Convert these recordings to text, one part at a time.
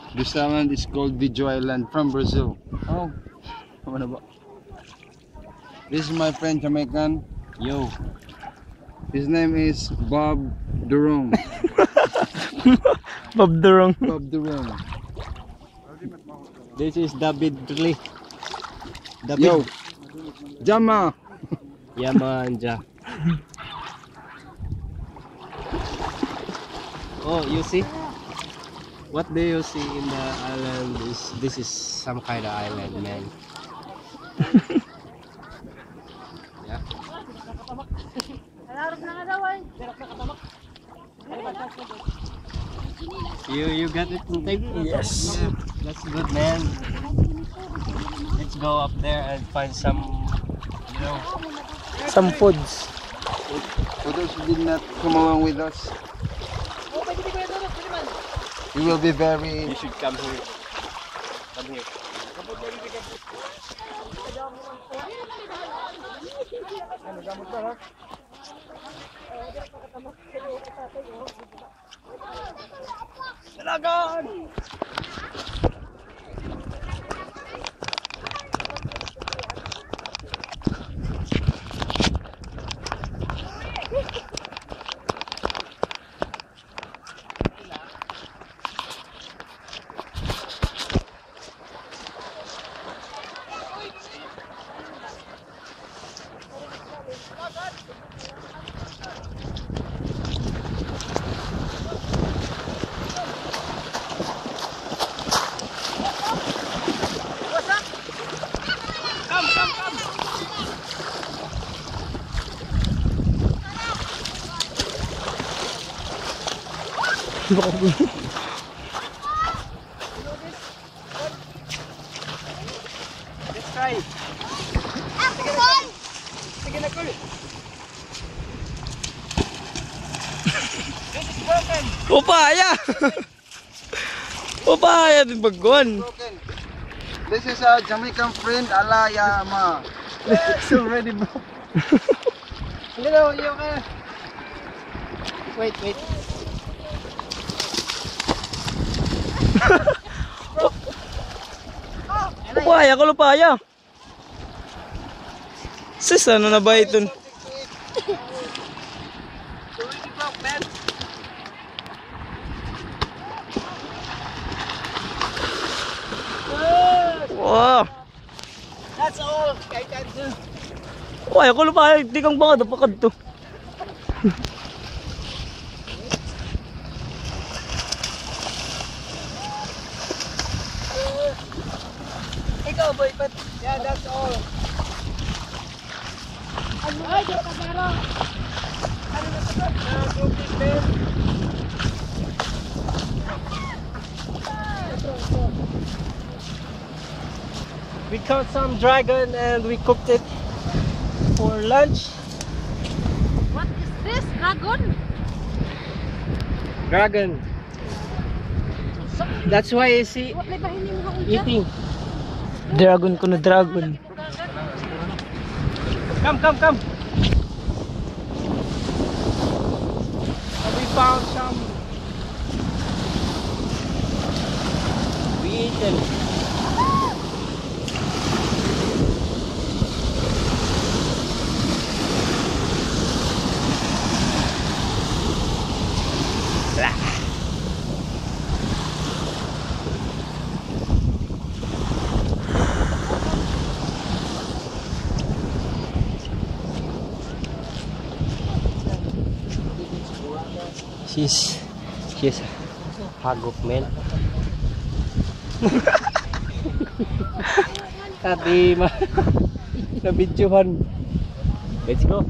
This island is called Video Island from Brazil. Oh, ano ba? This is my friend Jamaican. Yo. His name is Bob Durong. Bob Durong. Bob Durong. This is David Lee. Yo. Jama. Yamanja. Oh, you see? What do you see in the island? This is some kind of island, man. Yeah. You got it in tape? Yes. That's good, man. Let's go up there and find some, you know. Some foods. For those who did not come along with us, we will be very. You should come here. Come here. Let's try. Sige na, Kul. This is broken. Upaya! Upaya din baguan. Broken. This is a Jamaican friend, Alayama. It's already broken. Hello, you okay? Wait. Upaya ko lupaya. Sis, ano na ba ito? Wow. That's all I can do. Upaya ko lupaya. Di kang baka napakad to. Ikaw, boy, but yeah, that's all. Ay, di pa pero. Ano na ito? Broken bed. We caught some dragon and we cooked it for lunch. What is this? Dragon? Dragon. That's why you see What may bahinim mo ulit? eating. Dragon ko na dragon. Come. We found some. We ate them. She's hagok, man. Tadi mah na videohan. Let's go.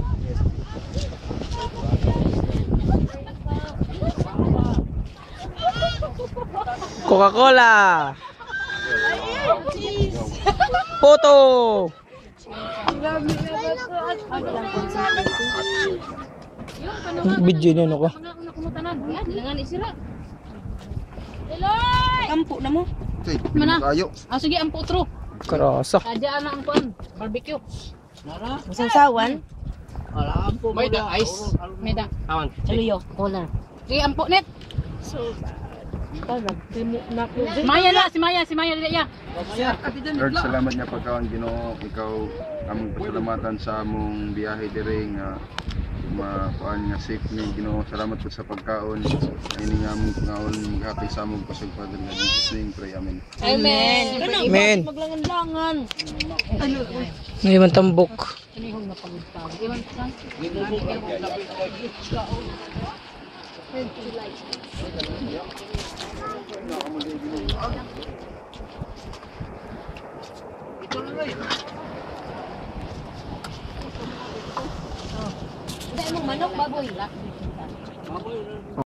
Coca-Cola. Photo. Video niya ako. Yan, dilangan isira. Eloy! Ampo na mo. Okay, Mana? kayo. Sige, ampo tro. Karasa. Adya na ang kuan, barbecue. Masawsawan. May da ice. May da. Awan. Saluyo. Cola. Sige, ampo net. So bad. Si Maya na, si Maya dili ya. Lord, salamat niya pagkaon Ginoo, ikaw among pasalamatan sa among biyahe diri nga makuan nga safe ni Ginoo. Salamat po sa pagkaon. Ini nga among pangaon happy sa among pasagpadan nga Jesus name pray. Amen. Amen. Amen. Maglangan-langan. Ngayon man tambok. Iwan ko san. Dahil mong manok, baboy.